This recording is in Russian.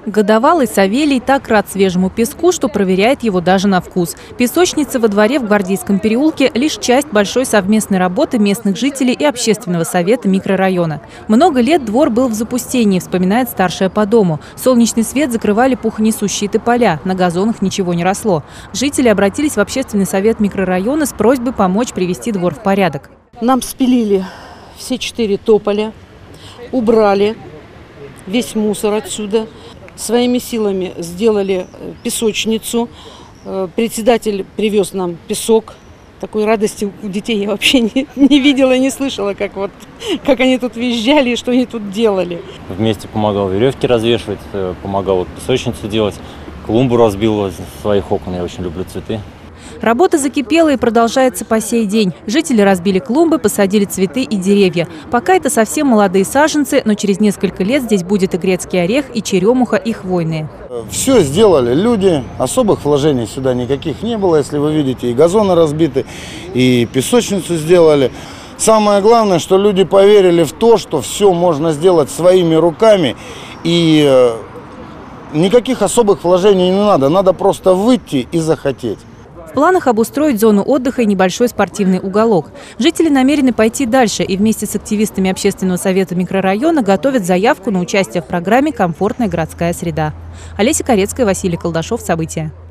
Годовалый Савелий так рад свежему песку, что проверяет его даже на вкус. Песочница во дворе в Гвардейском переулке – лишь часть большой совместной работы местных жителей и общественного совета микрорайона. Много лет двор был в запустении, вспоминает старшая по дому. Солнечный свет закрывали пухонесущие тополя, на газонах ничего не росло. Жители обратились в общественный совет микрорайона с просьбой помочь привести двор в порядок. Нам спилили все 4 тополя, убрали весь мусор отсюда. Своими силами сделали песочницу. Председатель привез нам песок. Такой радости у детей я вообще не видела, не слышала, как они тут визжали и что они тут делали. Вместе помогал веревки развешивать, помогал песочницу делать. Клумбу разбил возле своих окон. Я очень люблю цветы. Работа закипела и продолжается по сей день. Жители разбили клумбы, посадили цветы и деревья. Пока это совсем молодые саженцы, но через несколько лет здесь будет и грецкий орех, и черемуха, и хвойные. Все сделали люди, особых вложений сюда никаких не было. Если вы видите, и газоны разбиты, и песочницу сделали. Самое главное, что люди поверили в то, что все можно сделать своими руками. И никаких особых вложений не надо. Надо просто выйти и захотеть. В планах обустроить зону отдыха и небольшой спортивный уголок. Жители намерены пойти дальше и вместе с активистами общественного совета микрорайона готовят заявку на участие в программе «Комфортная городская среда». Олеся Корецкая, Василий Колдашов. События.